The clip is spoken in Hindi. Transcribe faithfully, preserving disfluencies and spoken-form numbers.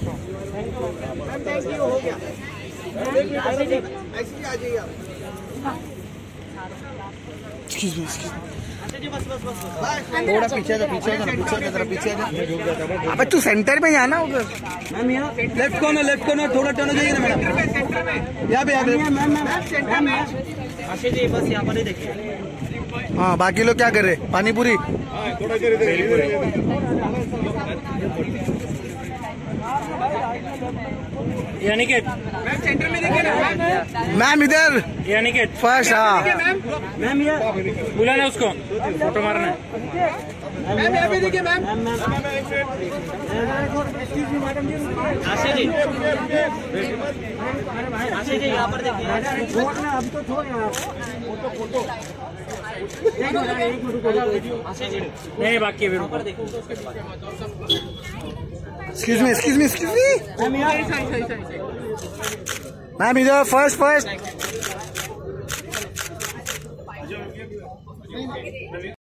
थैंक यू, हो गया। ऐसे आ जाइए आप। थोड़ा पीछे जा, पीछे जा, पीछे जा, जरा पीछे जा। अबे तू सेंटर में जाना उधर। मैम यहाँ लेफ्ट कॉर्नर, लेफ्ट कॉर्नर थोड़ा टर्न हो जाइए ना मैडम। यहाँ पे, यहाँ पे। मैम मैम सेंटर में आशीष जी, बस यहाँ पर ही देखिए। हाँ, बाकी लोग क्या कर रहे? पानी पूरी। थोड़ा अनिकेत मैम सेंटर में देखिए ना। मैम इधर ये अनिकेत फर्स्ट। हाँ, मैम ये बुलाना उसको, फोटो मारना है। मैम यहाँ पे देखिए मैम। आशीष जी, आशीष जी यहाँ पर देखिए। छोड़ना अब तो छोड़ना। फोटो फोटो आशीष जी नहीं बाकी है पर देखो। Excuse me, excuse me, excuse me. Ma'am यहाँ मैम इधर फर्स्ट, फर्स्ट।